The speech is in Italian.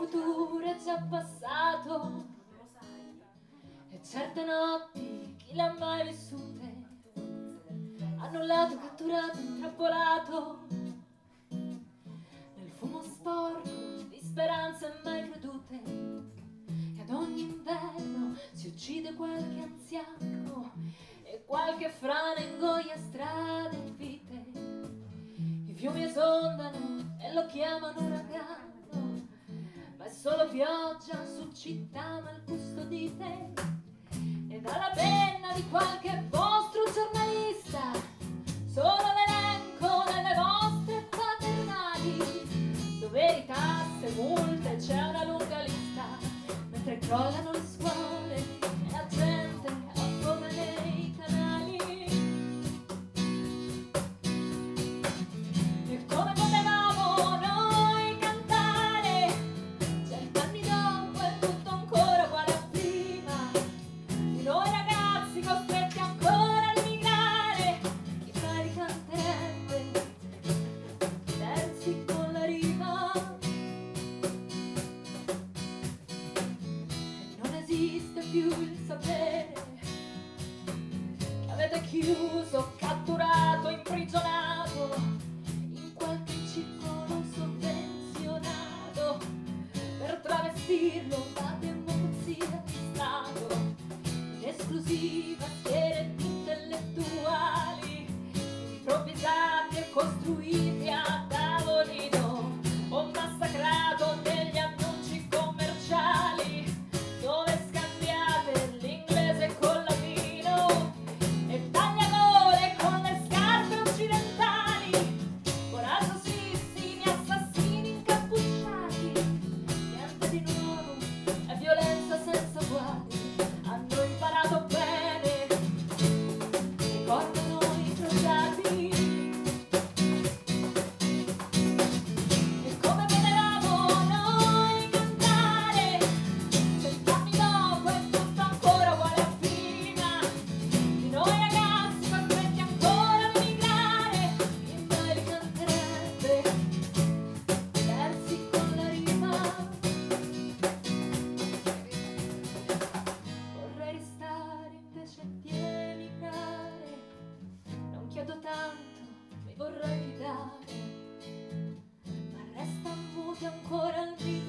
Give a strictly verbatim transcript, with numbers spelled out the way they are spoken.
futuro è già passato e certe notti chi le ha mai vissute, annullato, catturato, intrappolato nel fumo sporco di speranze mai credute. E ad ogni inverno si uccide qualche anziano e qualche frana ingoia strade e vite. I fiumi esondano e lo chiamano uragano, ma è solo pioggia su città mal custodite. E dalla penna di qualche vostro giornalista solo l'elenco delle vostre paternali, doveri, tasse, multe, c'è una lunga lista, mentre crollano le scuole e la gente affoga nei canali. E come potevamo noi cantare cent'anni dopo è tutto ancora uguale a prima, di noi ragazzi costretti ancora a emigrare, chi mai ricanterebbe versi con la rima. E non esiste più il sapere che avete chiuso, catturato, imprigionato in qualche circolo sovvenzionato per travestirlo da demozia di Stato, in esclusiva schiere di intellettuali improvvisati e costruiti a tavolino, o massacrato negli annunci commerciali dove scambiate l'inglese col latino e tagliagole con le scarpe occidentali, coraggiosissimi assassini incappucciati. Niente di nuovo, è violenza senza uguali, hanno imparato bene, ricordano i crociati. E come potevamo noi cantare cent'anni dopo è tutto ancora uguale a prima, di noi ragazzi costretti ancora a emigrare, chi mai li canterebbe versi con la rima. Vorrei restare invece di emigrare, non chiedo tanto, mi vorrei fidare, ma resta muti ancora il mio